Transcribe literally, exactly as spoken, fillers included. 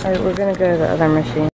Alright, we're gonna go to the other machine.